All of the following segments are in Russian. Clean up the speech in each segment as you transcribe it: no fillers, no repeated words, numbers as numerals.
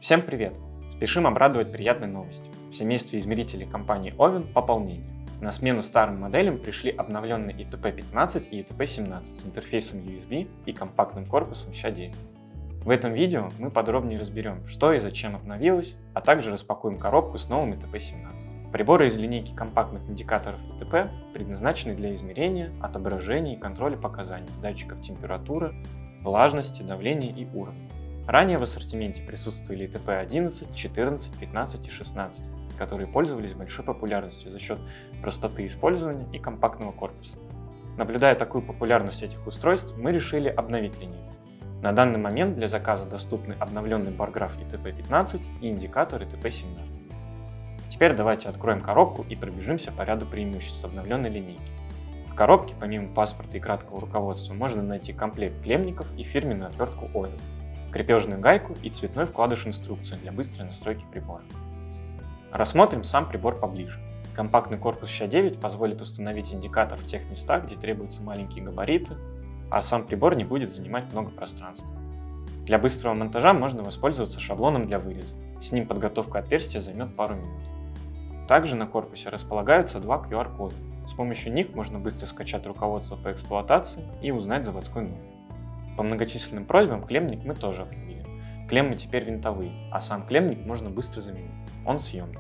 Всем привет! Спешим обрадовать приятной новостью. В семействе измерителей компании Oven пополнение. На смену старым моделям пришли обновленные ETP15 и ETP17 с интерфейсом USB и компактным корпусом SHA-9. В этом видео мы подробнее разберем, что и зачем обновилось, а также распакуем коробку с новым ETP17. Приборы из линейки компактных индикаторов ETP предназначены для измерения, отображения и контроля показаний с датчиков температуры, влажности, давления и уровня. Ранее в ассортименте присутствовали ETP 11, 14, 15 и 16, которые пользовались большой популярностью за счет простоты использования и компактного корпуса. Наблюдая такую популярность этих устройств, мы решили обновить линейку. На данный момент для заказа доступны обновленный барграф ETP 15 и индикатор ETP 17. Теперь давайте откроем коробку и пробежимся по ряду преимуществ обновленной линейки. В коробке помимо паспорта и краткого руководства можно найти комплект клеммников и фирменную отвертку Oven, крепежную гайку и цветной вкладыш инструкцию для быстрой настройки прибора. Рассмотрим сам прибор поближе. Компактный корпус SHA-9 позволит установить индикатор в тех местах, где требуются маленькие габариты, а сам прибор не будет занимать много пространства. Для быстрого монтажа можно воспользоваться шаблоном для выреза. С ним подготовка отверстия займет пару минут. Также на корпусе располагаются два QR-кода. С помощью них можно быстро скачать руководство по эксплуатации и узнать заводской номер. По многочисленным просьбам клеммник мы тоже обновили. Клеммы теперь винтовые, а сам клеммник можно быстро заменить. Он съемный.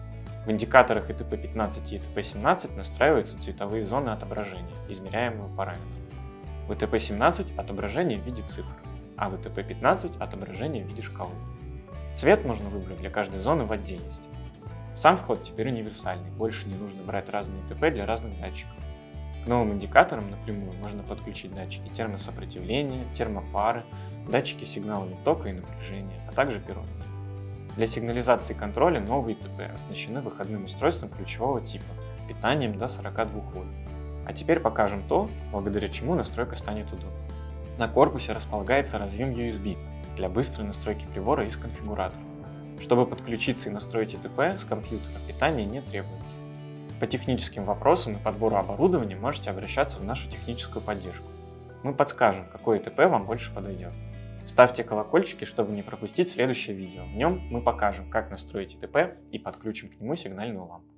В индикаторах ETP 15 и ETP 17 настраиваются цветовые зоны отображения, измеряемого параметра. В ETP 17 отображение в виде цифр, а в ETP 15 отображение в виде шкалы. Цвет можно выбрать для каждой зоны в отдельности. Сам вход теперь универсальный, больше не нужно брать разные ETP для разных датчиков. К новым индикаторам напрямую можно подключить датчики термосопротивления, термопары, датчики сигналами тока и напряжения, а также пирометр. Для сигнализации и контроля новые ETP оснащены выходным устройством ключевого типа, питанием до 42 вольт. А теперь покажем то, благодаря чему настройка станет удобной. На корпусе располагается разъем USB для быстрой настройки прибора из конфигуратора. Чтобы подключиться и настроить ETP с компьютера, питание не требуется. По техническим вопросам и подбору оборудования можете обращаться в нашу техническую поддержку. Мы подскажем, какой ETP вам больше подойдет. Ставьте колокольчики, чтобы не пропустить следующее видео. В нем мы покажем, как настроить ETP и подключим к нему сигнальную лампу.